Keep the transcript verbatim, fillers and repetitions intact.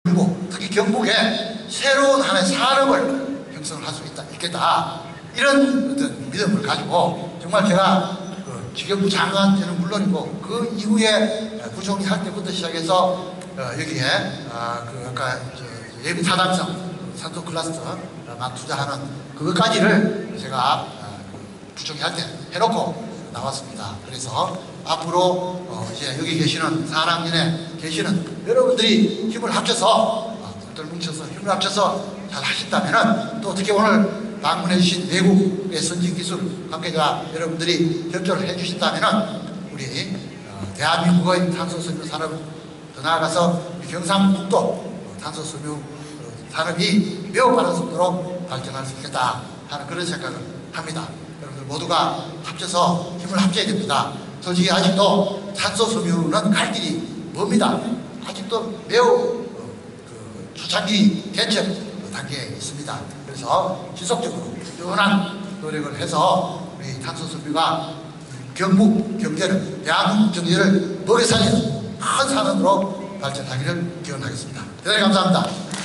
경북, 특히 경북에 새로운 하나의 산업을 형성을 할 수 있다, 있겠다, 이런 어떤 믿음을 가지고 정말 제가 그 기경부 장관 때는 물론이고 그 이후에 부총리 할 때부터 시작해서 어, 여기에 아, 그 아까 예비 타당성 산소 클러스터만 투자하는 그것까지를 제가 어, 부총리 할 때 해놓고 나왔습니다. 그래서 앞으로 어, 이제 여기 계시는 사랑년에 계시는 여러분들이 힘을 합쳐서 어, 똘똘 뭉쳐서 힘을 합쳐서 잘 하신다면은, 또 어떻게 오늘 방문해 주신 외국의 선진기술 관계자 여러분들이 협조를 해 주신다면은 우리 어, 대한민국의 탄소섬유 산업을 더 나아가서 경상북도 탄소섬유 산업이 매우 빠른 속도로 발전할 수 있겠다 하는 그런 생각을 합니다. 여러분들 모두가 합쳐서 힘을 합쳐야 됩니다. 솔직히 아직도 탄소섬유는 갈 길이 멉니다. 아직도 매우 그 초창기 개척 단계에 있습니다. 그래서 지속적으로 꾸준한 노력을 해서 우리 탄소섬유가 경북 경제를, 대한민국 경제를 먹여 살리는 큰 산업으로 발전하기를 기원하겠습니다. 대단히 감사합니다.